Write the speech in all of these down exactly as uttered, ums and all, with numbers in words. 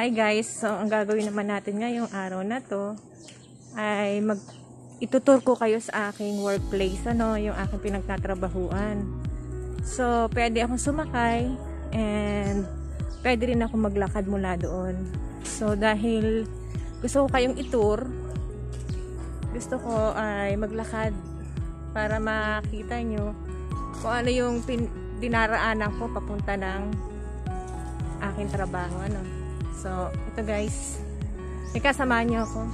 Hi guys, so ang gagawin naman natin ngayong araw na to ay mag itutur ko kayo sa aking workplace, ano, yung aking pinagtatrabahuan. So, pwede akong sumakay and pwede rin ako maglakad mula doon. So, dahil gusto ko kayong itur, gusto ko ay maglakad para makita nyo kung ano yung pin dinaraanan ko papunta ng aking trabaho, ano. So, ito guys, ikasamahan nyo ako.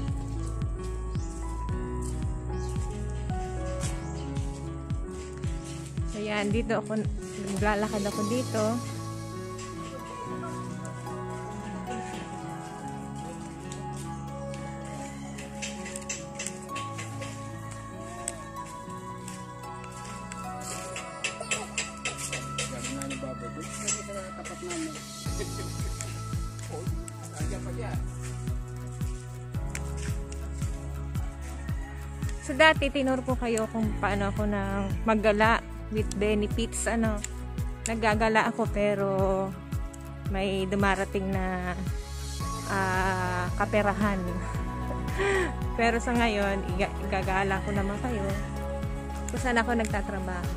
So, yan, dito ako, naglalakad ako dito. So dati tinuro ko kayo kung paano ako nang maggala with benefits, ano. Naggagala ako pero may dumarating na uh, kaperahan. Pero sa ngayon igagala ko naman kayo kung saan ako nagtatrabaho.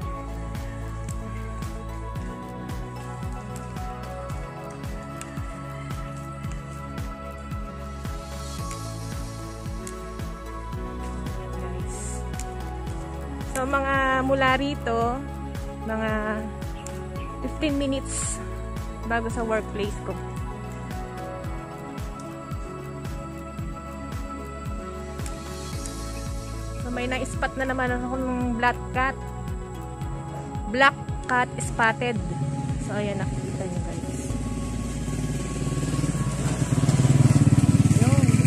So, mga mula rito, mga fifteen minutes bago sa workplace ko. So, may na-spot na naman ako ng black cat. Black cat spotted. So, ayan, nakikita nyo guys. Yun.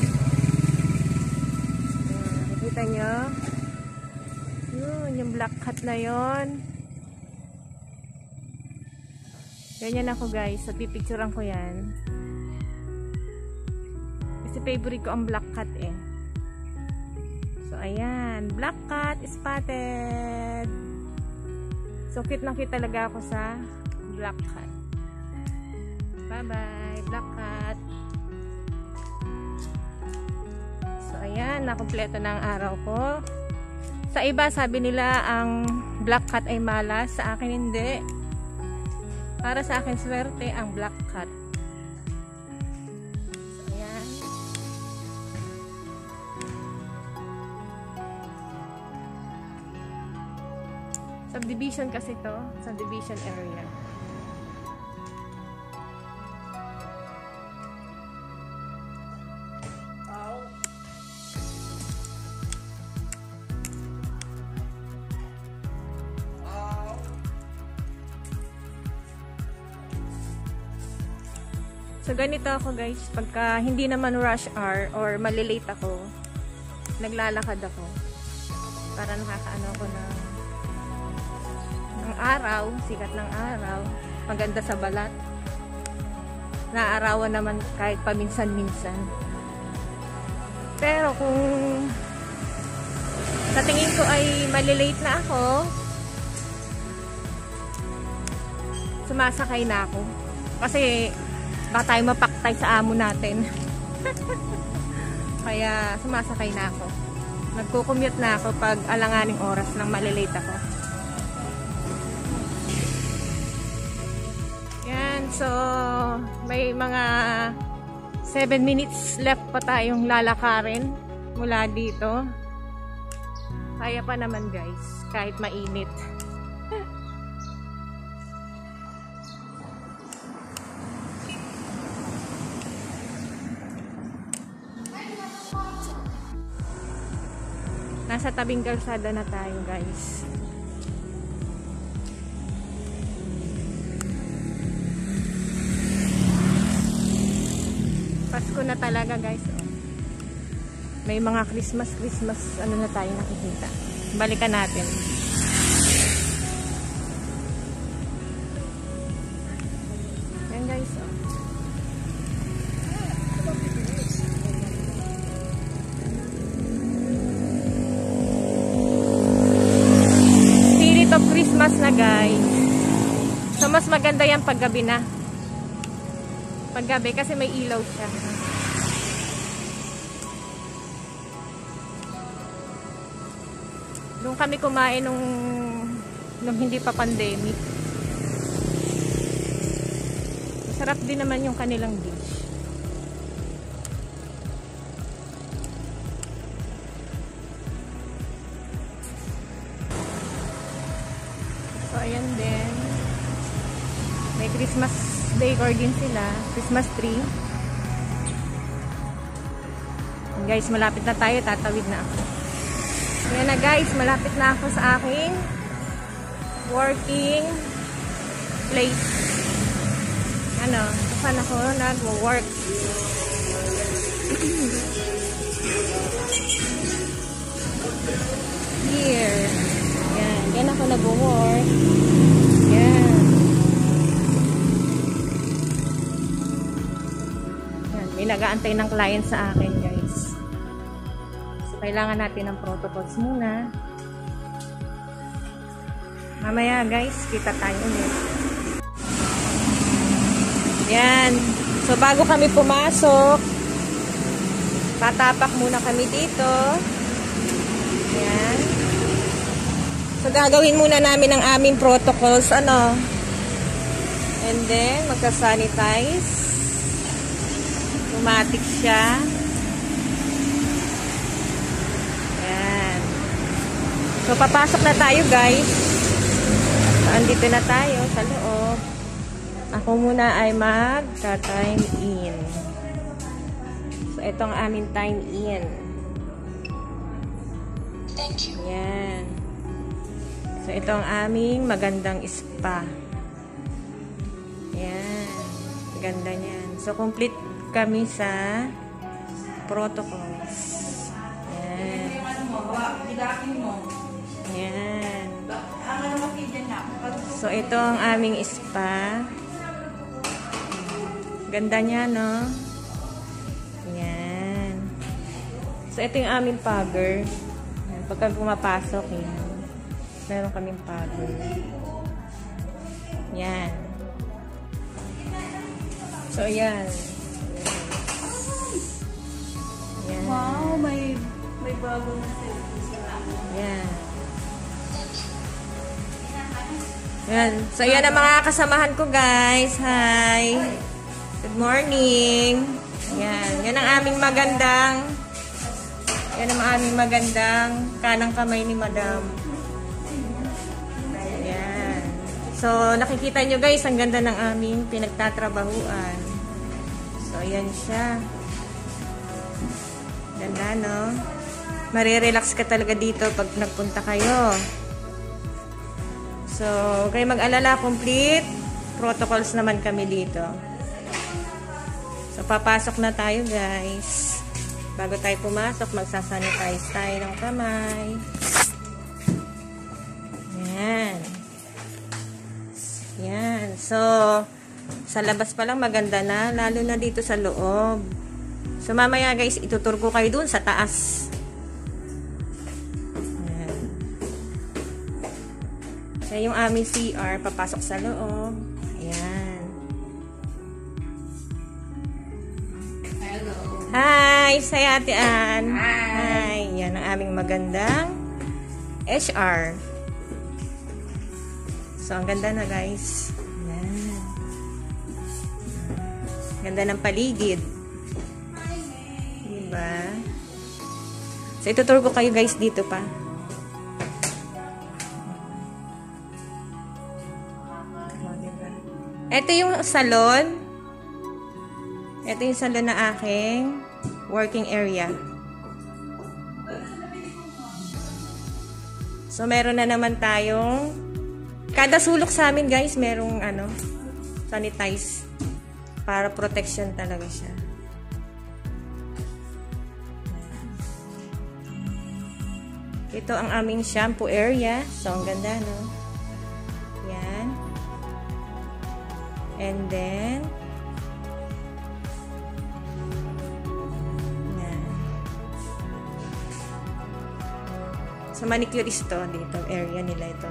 Nakikita nyo? Yun, yung black cat na yon. Ganyan ako guys. So, pipicturean ko yan. Kasi favorite ko ang black cat eh. So, ayan. Black cat spotted. So, cute na cute talaga ako sa black cat. Bye-bye, black cat. So, ayan. Nakompleto na ang araw ko. Sa iba, sabi nila ang black cat ay malas. Sa akin hindi. Para sa akin, swerte ang black cat. So, ayan. Subdivision kasi to. Subdivision area. So, ganito ako guys, pagka hindi naman rush hour or malilate ako, naglalakad ako para nakakaano ako ng, ng araw, sikat ng araw, maganda sa balat, naarawan naman kahit paminsan-minsan. Pero kung sa tingin ko ay malilate na ako, sumasakay na ako kasi baka tayo mapaktay sa amo natin. Kaya sumasakay na ako. Nagko-commute na ako pag alanganing oras nang malilate ako. Yan, so may mga seven minutes left pa tayong lalakarin mula dito. Kaya pa naman guys, kahit mainit. Nasa tabing kalsada na tayo guys. Pasko na talaga guys. Oh. May mga Christmas Christmas ano na tayo nakikita. Balikan natin. Yan guys. Oh. Christmas na guys. So mas maganda yan pag gabi na. Paggabi kasi may ilaw siya. Doon kami kumain nung, nung hindi pa pandemic. Sarap din naman yung kanilang dish. So, ayan din. May Christmas decor din sila. Christmas tree. And guys, malapit na tayo. Tatawid na ako. Ayan na guys, malapit na ako sa aking working place. Ano, saan ako nag-work? Here. Yan, yan ako nag-work. Yan. Yan, may nag-aantay ng client sa akin guys. So, kailangan natin ng protocols muna. Mamaya guys, kita tayo ulit. Yan. So, bago kami pumasok, tatapak muna kami dito. Yan. So, gagawin muna namin ang aming protocols. Ano? And then, magsa-sanitize. Automatic siya. Yan. So, papasok na tayo, guys. So, andito na tayo sa loob. Ako muna ay mag-time in. So, ito ang aming time in. Thank you. Yan. So, ito ang aming magandang spa. Yan. Ganda niyan. So, complete kami sa protocols. Yan. Yan. So, ito ang aming spa. Ganda niya, no? Yan. So, ito yung aming pagger. Yan. Pagka pumapasok, yan. Meron kaming pagger. Yan. So, yan. Yan. Wow, may may bago na service. Yan. Yan. So, yan ang mga kasamahan ko, guys. Hi. Good morning. Yan. Yan ang aming magandang yan ang aming magandang kanang kamay ni Madam. Yan. So, nakikita nyo guys, ang ganda ng aming pinagtatrabahuan. So, yan siya. Ganda, no? Marirelax ka talaga dito pag nagpunta kayo. So, kayo mag-alala, complete protocols naman kami dito. So, papasok na tayo, guys. Bago tayo pumasok, magsasanitize tayo ng kamay. Yan. Yan. So, sa labas pa lang maganda na, lalo na dito sa loob. So, mamaya, guys, itutur ko kayo dun sa taas. Yan. So, yung aming C R, papasok sa loob. Yan. Hi! Saya Ate Ann. Hi! Hi! Yan ang aming magandang H R. So, ang ganda na guys. Yan. Ganda ng paligid. Diba? So, itutur ko kayo guys dito pa. Ito yung salon. Ito yung salon na aking working area. So, meron na naman tayong kada sulok sa amin, guys, merong ano, sanitize para protection talaga siya. Ito ang aming shampoo area. So, ang ganda, no? Yan. And then, so, manicurist to. Dito, area nila ito.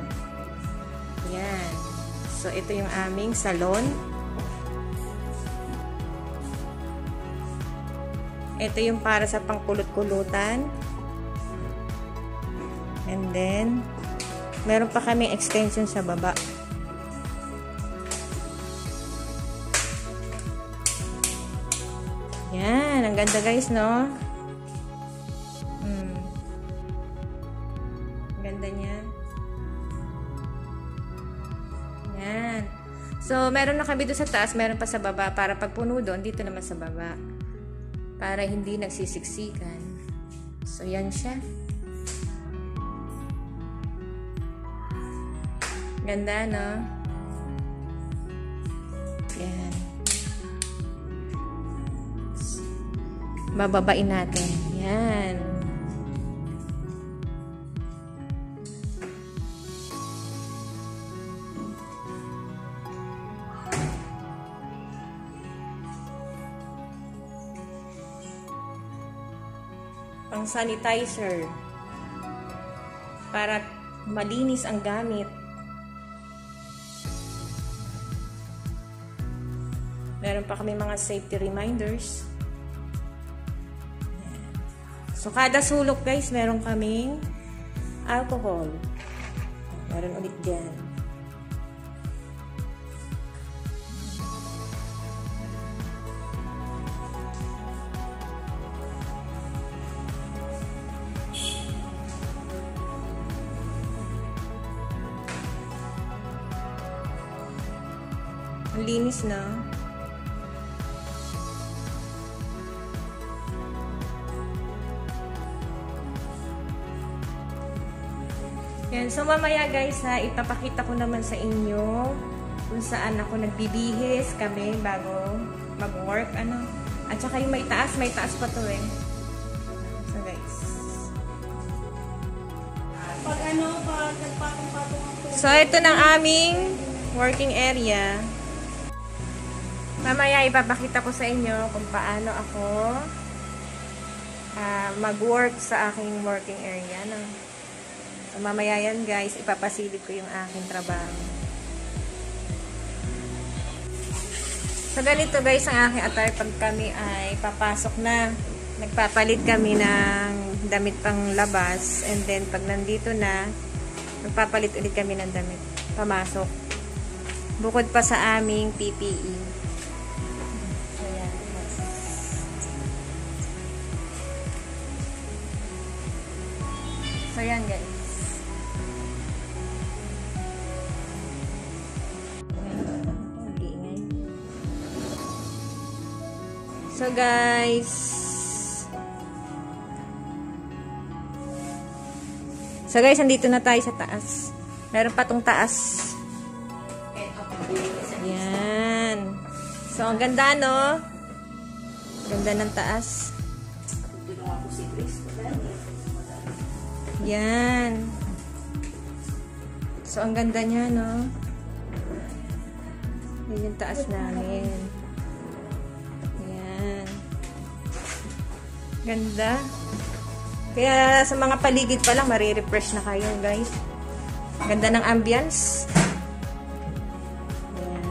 Yan. So, ito yung aming salon. Ito yung para sa pangkulot-kulutan. And then, meron pa kaming extension sa baba. Yan, ang ganda guys, no? Hmm. Ang ganda niya. Yan. So, meron na kami doon sa taas, meron pa sa baba. Para pag puno doon, dito naman sa baba. Para hindi nagsisiksikan. So, yan siya. Ganda, no? Yan. Bababain natin. Yan. Pang sanitizer. Para malinis ang gamit. Meron pa kami mga safety reminders. So, kada sulok guys, meron kaming alcohol. Meron ulit dyan. Ang linis na. Yan. So, mamaya guys ha, ipapakita ko naman sa inyo kung saan ako nagbibihis kami bago mag-work, ano. At saka yung may taas, may taas pa to eh. So, guys. Pag ano, pag nagpatong-patong ako. So, ito ng aming working area. Mamaya ipapakita ko sa inyo kung paano ako uh, mag-work sa aking working area, no. So, mamaya yan guys, ipapasilip ko yung aking trabaho. So, ganito guys ang aking attire pag kami ay papasok na. Nagpapalit kami ng damit pang labas. And then, pag nandito na, nagpapalit ulit kami ng damit. Pamasok. Bukod pa sa aming P P E. So, yan. So, yan guys. So guys, so guys, nandito na tayo sa taas. Meron pa tong taas. Yan. So, ang ganda, no? Ganda ng taas. Yan. So, ang ganda niya, no? Yan yung taas namin. Ganda. Kaya sa mga paligid pa lang, marirefresh na kayo, guys. Ganda ng ambience. Ayan.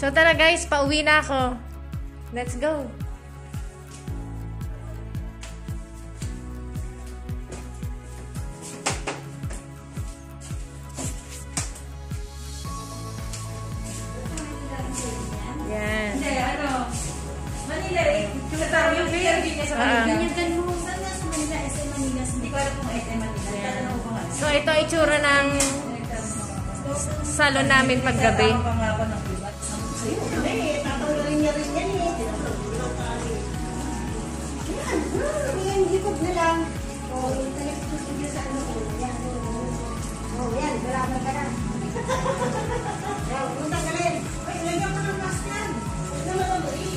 So tara guys, pauwi na ako. Let's go. Yan. Hindi, ano, Manila eh. Tinatawag yung P R B niya sa Manila. Ganyan mo. Saan nga sa Manila? S M Manila. Hindi ko alam kung S M Manila. Tatanong ko nga. So ito ang itsura ng salon namin paggabi. Eh, tatanggalin niya rin yan eh. Yan, likod na lang. O, yung talikot niya sa ano. Yan, o, yan, galaman ka na. Yan, kung tanggalin. Ay, lagyan mo ng mask yan. Huwag naman ang balik.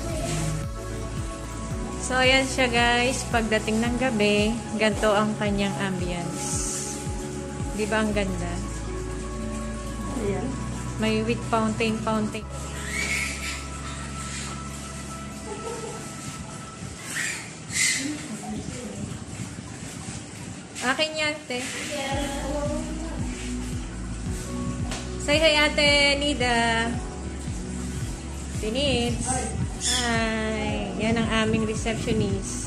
So ayan siya guys, pagdating ng gabi, ganito ang kanyang ambience. Di ba ang ganda? Ayan. May with fountain, fountain. Akin yan, te. Say hi, ate Nida. Tinits. Hi. Yan ang aming receptionist.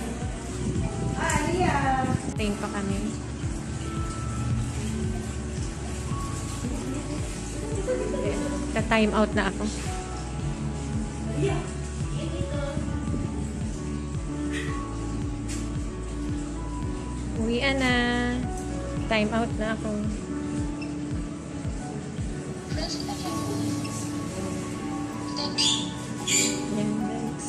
Ay, yeah. Stay pa kami. Ta-time out na ako. Uwian na. Time out na ako. Yan guys.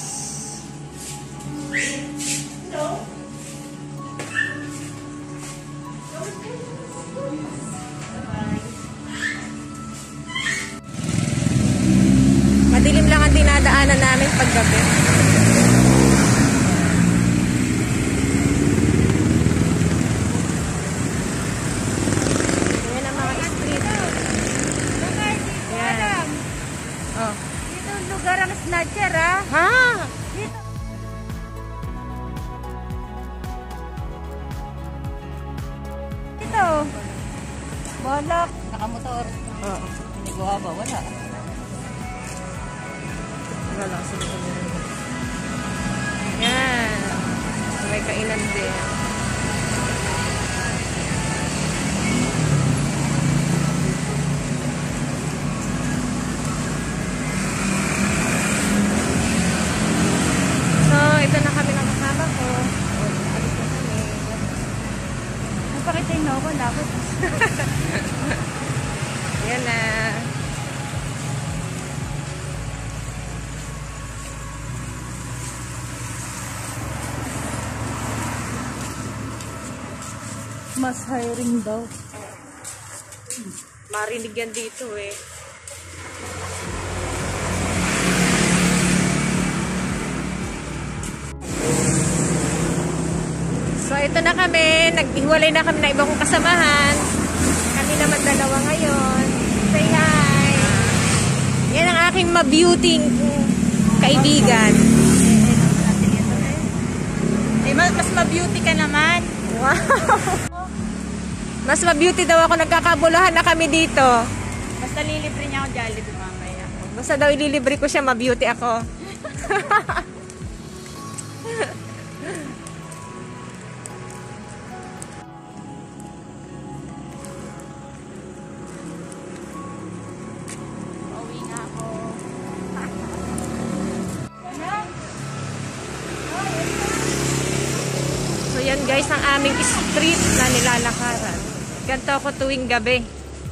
Madilim lang ang dinadaanan namin paggabi. Ayan ang mga street. Ayan. Oh. Dito ang lugar ang snatcher, ah. Ha? Dito. Dito. Balak. Nakamotor. Oo. Nagawa ba? Wala. Wala sa likod nila. Yan. May kainan din. So, ito na kami ng kasama ko. Alis na kami. Napakitay na ako. Dapat. Yan na. Mas hiring daw. Marinig yan dito eh. So ito na kami, naghiwalay na kami na ibang kong kasamahan. Kami naman dalawa ngayon. Say hi! Yan ang aking ma-beauty kaibigan. Eh, mas, mas ma-beauty ka naman. Wow! Mas ma-beauty daw ako, nagkakabuluhan na kami dito. Basta lilibre niya ako Jollibee mamaya. Basta daw ililibre ko siya, ma-beauty ako. Pauwi nga ako. So yan guys, ang aming street na nilalakaran. Ganito ako tuwing gabi.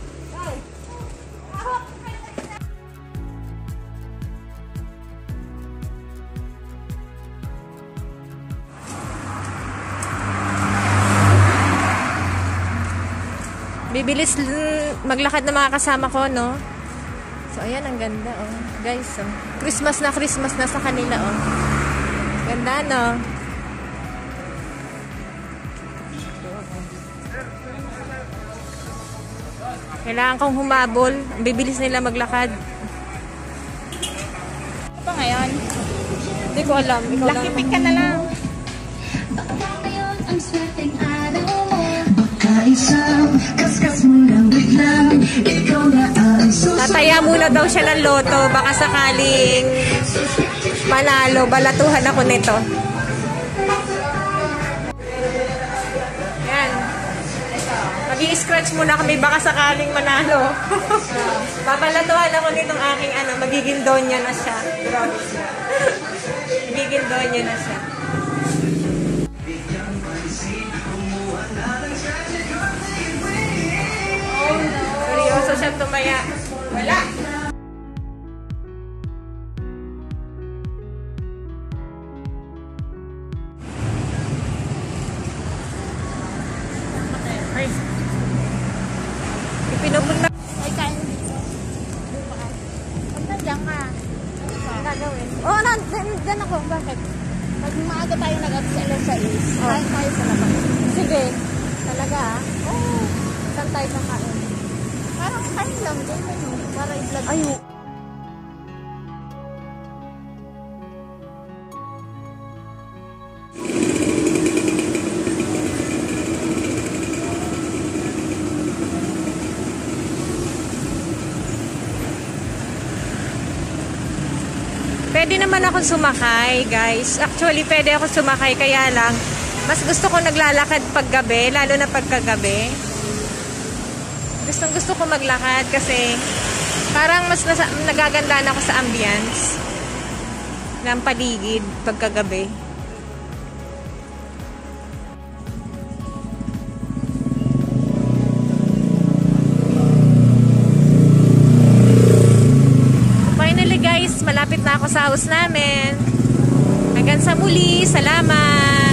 Bibilis maglakad ng mga kasama ko, no? So ayan, ang ganda, oh. Guys, oh. Christmas na Christmas na sa kanila, oh. Ganda, no? Kailangan kong humabol. Ang bibilis nila maglakad. Ano pa ngayon? Hindi ko alam. Ikaw Lucky pick ka na lang. Baka ngayon ang swerteng araw mo. Baka isang kaskas mo lang biglang ikaw na ang susunod. Tataya Tumaya muna daw siya ng loto. Baka sakaling manalo. Balatuhan ako nito. Yan. Mag-i-scratch muna kami. Baka sakaling manalo. Babalatuhan ako nitong aking ano. Magiging donya na siya. Magiging donya na siya. Seryoso siya tumaya. Wala. Ay. Ipinupunta. Ay, kain dito. Pag nandiyan ka, ang gagawin? Oo, oh, nandiyan ako. Bakit? Pag maaga tayo nag-alas sais, kain tayo sa labas. Sige. Talaga ah? Oo. Oh, saan tayo kakain? Parang kain lang din. Para i-vlog. Ay, pwede naman ako sumakay, guys. Actually, pwede ako sumakay. Kaya lang, mas gusto ko naglalakad paggabi, lalo na pagkagabi. Gustong gusto ko maglakad kasi parang mas nasa, nagagandaan ako sa ambience ng paligid pagkagabi. Finally guys, malapit na ako sa house namin. Hanggang sa muli, salamat!